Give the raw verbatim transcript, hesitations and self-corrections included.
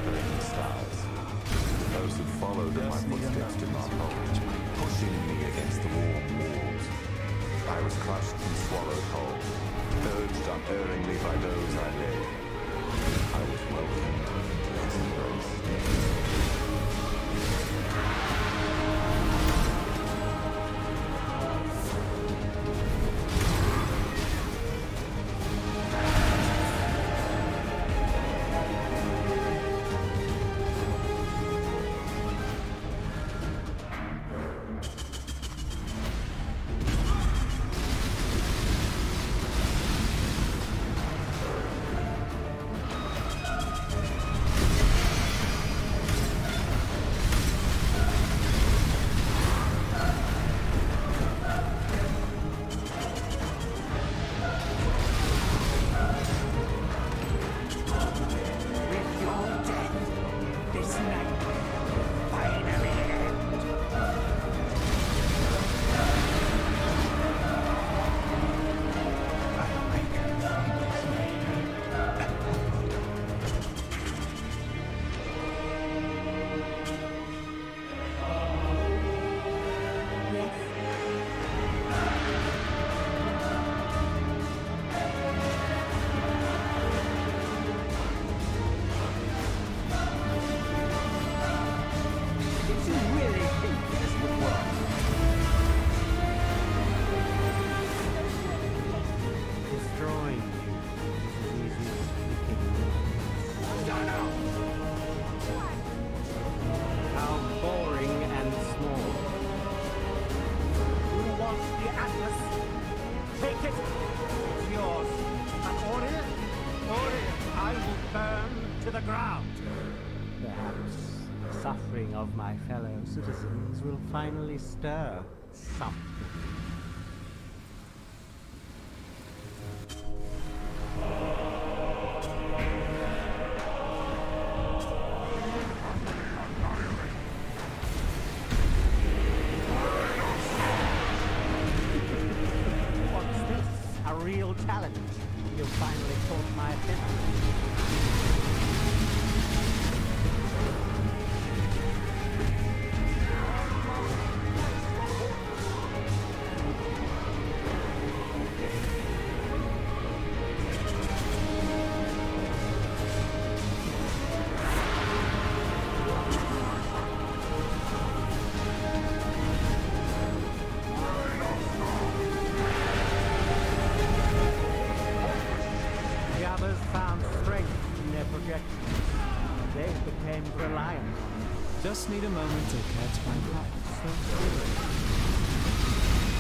gathering stars. Those who followed in my footsteps did not hold, pushing me against the warm walls. I was crushed and swallowed whole, urged unerringly by those I led. I was welcomed into his embrace. Suffering of my fellow citizens will finally stir something. What's this? A real challenge? You've finally caught my attention. They became reliant on it. Just need a moment to catch my breath.